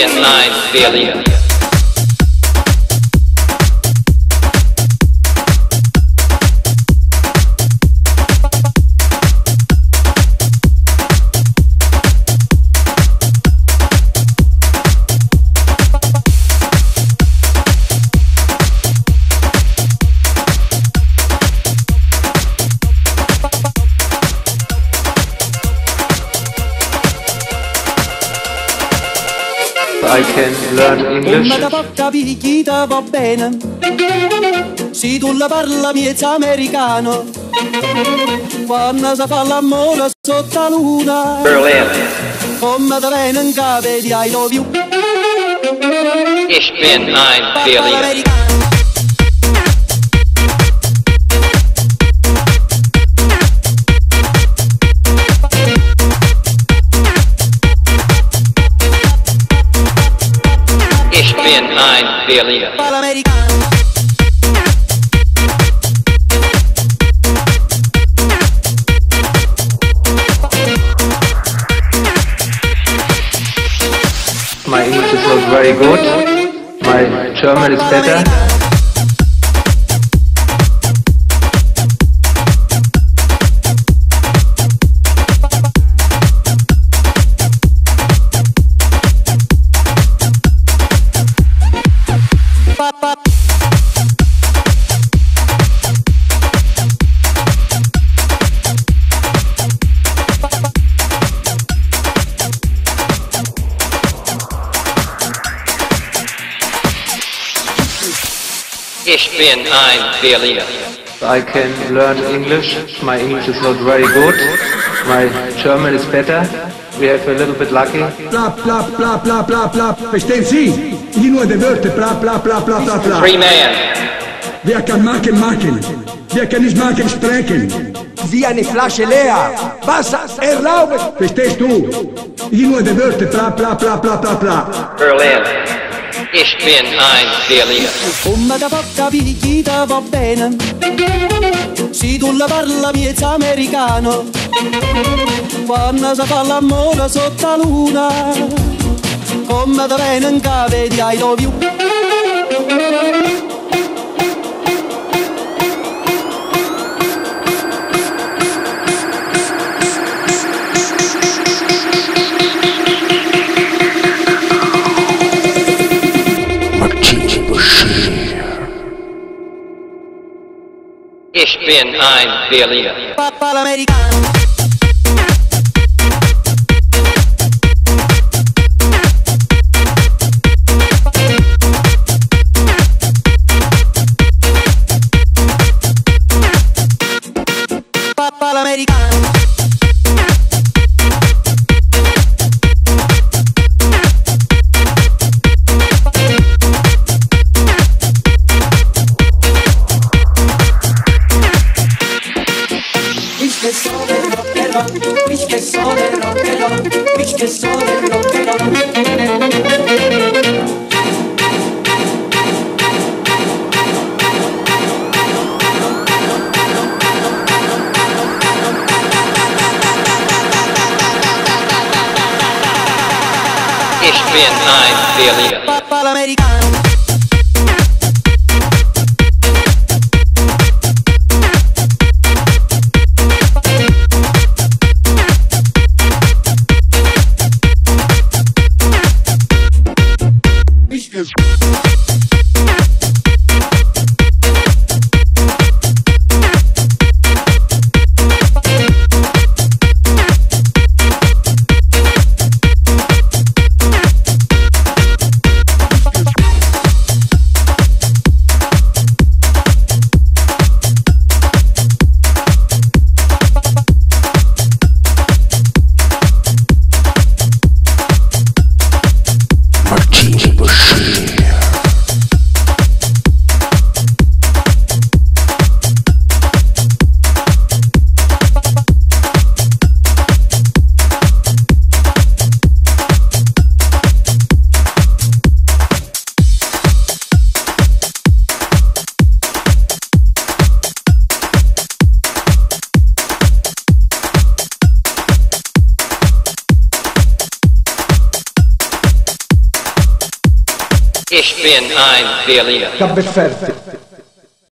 bin ein Berliner. I can learn English. Come da porca picchita va bene, se tu la parla miezza americano, quando si fa l'amore sotto la luna, Berlin. come da bene in capo di I love you. Ich bin ein Berliner. Ich bin ein Berliner. My English is not very good. My German is better. Ich bin ein Berliner. I can learn English. My English is not very good. My German is better. We have a little bit lucky. Bla bla bla bla bla bla. Verstehen Sie? Hier nur die Wörter bla bla bla bla bla bla. Free man. Wer kann machen, machen. Wer kann nicht machen, sprechen. Wie eine Flasche leer. Wasser erlauben. Verstehst du? Hier nur die Wörter bla bla bla bla bla bla. Berlin. Ich bin ein Berliner. Come da porca picchita va bene, se tu la parla miezza americano, quando si fa l'amore sotto la luna, come da bene in capo di I love you. Ich bin ein Berliner. Papa l'americano. Papa l'americano. Ich que soy de rockero, ich que soy de rockero, ich que soy de rockero. Ich bin ein Berliner. Papa l'americano. Martini Bashir. Ich bin ein Berliner. Cape Verde.